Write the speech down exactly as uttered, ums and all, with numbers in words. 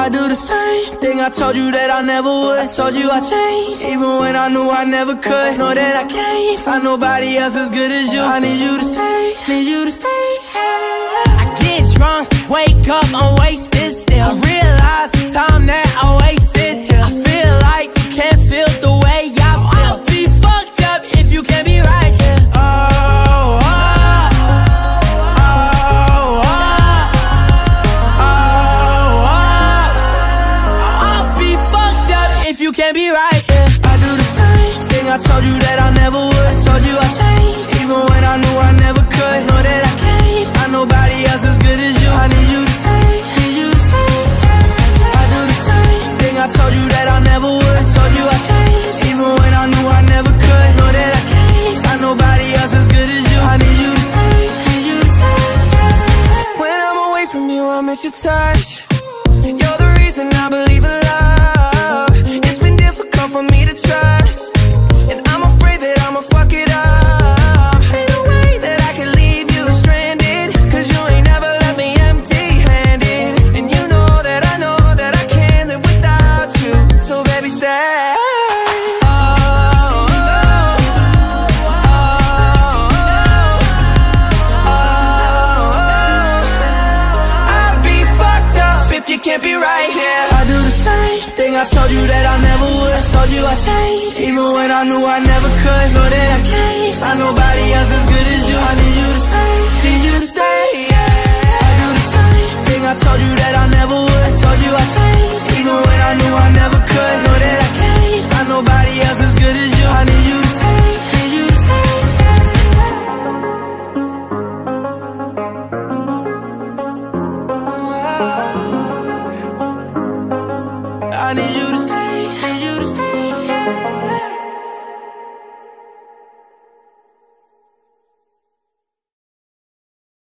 I do the same thing I told you that I never would. I told you I changed, even when I knew I never could. Know that I can't find nobody else as good as you. I need you to stay, need you to stay. I get drunk, wake up, I'm wasted still. I realize the time that I wasted here. I feel like you can't feel the way I feel. I'll be fucked up if you can't be right here. Oh, oh, oh, oh, oh, oh. I'll be fucked up if you can't be right here. I do the same thing I told you that I never would. I told you I changed, even when I knew I never could. Know that I can't find nobody else as good as you. I need you to stay, need you to stay. I do the same thing I told you that I never would. I told you I changed, even when I knew I never could. Know that I can't find nobody else as good as you. I need you to stay, need you to stay. When I'm away from you, I miss your touch. You're the reason I believe in love. It's been difficult for me to trust, and I'm afraid that I'ma fuck it up. Ain't no way that I can leave you stranded, cause you ain't never left me empty-handed. And you know that I know that I can't live without you. So baby, stay. Oh, oh, oh, oh, oh. I'd be fucked up if you can't be right here. I do the same thing I told you that I never would. I told you I changed, even when I knew I never could. Know that I can't find nobody else as good as you. I need you to stay, need you to stay, yeah. I do the same thing I told you that I never would. I told you I changed, even when I knew I never could. Know that I can't find nobody else as good as you. I need you to stay, need you to stay. I need you.